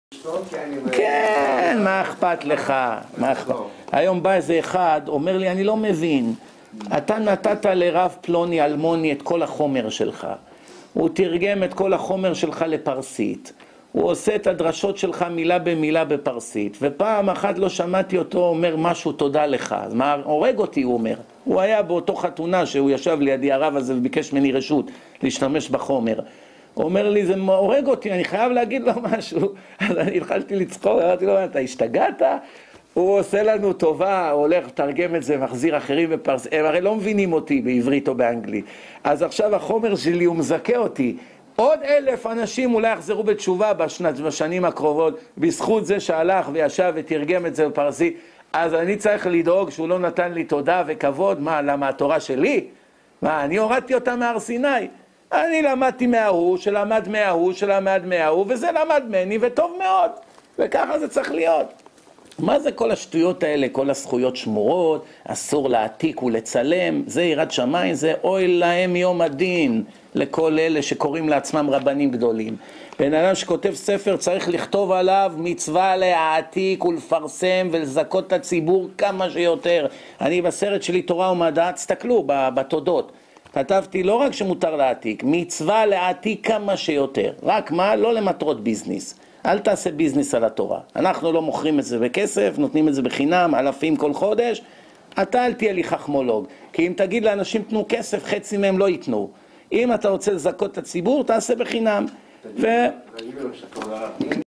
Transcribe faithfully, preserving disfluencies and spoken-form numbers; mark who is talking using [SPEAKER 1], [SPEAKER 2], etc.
[SPEAKER 1] כן, מה אכפת לך? מה אכפת? היום בא איזה אחד, אומר לי, אני לא מבין. אתה נתת לרב פלוני אלמוני את כל החומר שלך. הוא תרגם את כל החומר שלך לפרסית. הוא עושה את הדרשות שלך מילה במילה בפרסית. ופעם אחת לא שמעתי אותו אומר משהו תודה לך. אז מה, הורג אותי, הוא אומר. הוא היה באותו חתונה שהוא ישב לידי הרב הזה וביקש ממני רשות להשתמש בחומר. הוא אומר לי, זה הורג אותי, אני חייב להגיד לו משהו. אז אני התחלתי לצחוק, אמרתי לו, אתה השתגעת? הוא עושה לנו טובה, הוא הולך לתרגם את זה, מחזיר אחרים בפרסית. הם הרי לא מבינים אותי בעברית או באנגלית. אז עכשיו החומר שלי הוא מזכה אותי. עוד אלף אנשים אולי יחזרו בתשובה בשנת, בשנים הקרובות, בזכות זה שהלך וישב ותרגם את זה בפרסית. אז אני צריך לדאוג שהוא לא נתן לי תודה וכבוד. מה, למה התורה שלי? מה, אני הורדתי אותה מהר סיני. אני למדתי מההוא, שלמד מההוא, שלמד מההוא, וזה למד ממני, וטוב מאוד. וככה זה צריך להיות. מה זה כל השטויות האלה? כל הזכויות שמורות, אסור להעתיק ולצלם, זה יראת שמיים, זה אוי להם יום הדין לכל אלה שקוראים לעצמם רבנים גדולים. בן אדם שכותב ספר צריך לכתוב עליו מצווה להעתיק ולפרסם ולזכות את הציבור כמה שיותר. אני בסרט שלי תורה ומדע, תסתכלו בתודות. כתבתי לא רק שמותר להעתיק, מצווה להעתיק כמה שיותר. רק מה? לא למטרות ביזנס. אל תעשה ביזנס על התורה. אנחנו לא מוכרים את זה בכסף, נותנים את זה בחינם, אלפים כל חודש. אתה אל תהיה לי חכמולוג. כי אם תגיד לאנשים תנו כסף, חצי מהם לא ייתנו. אם אתה רוצה לזכות את הציבור, תעשה בחינם. ו...